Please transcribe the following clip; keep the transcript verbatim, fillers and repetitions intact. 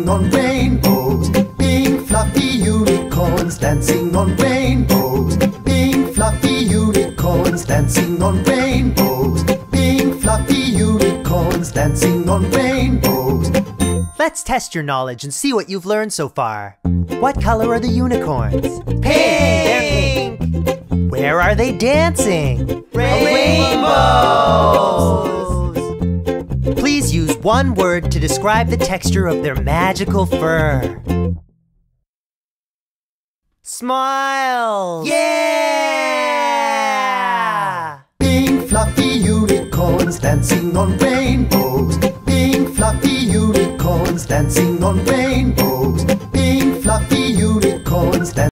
dancing on rainbows. Pink fluffy unicorns dancing on rainbows. Pink fluffy unicorns dancing on rainbows. Pink fluffy unicorns dancing on rainbows. Let's test your knowledge and see what you've learned so far. What color are the unicorns? Pink! They're pink. Where are they dancing? Rainbows! Please use one word to describe the texture of their magical fur. Smile! Yeah! Pink fluffy unicorns dancing on rainbows. Pink fluffy unicorns dancing on rainbows. Pink fluffy unicorns dancing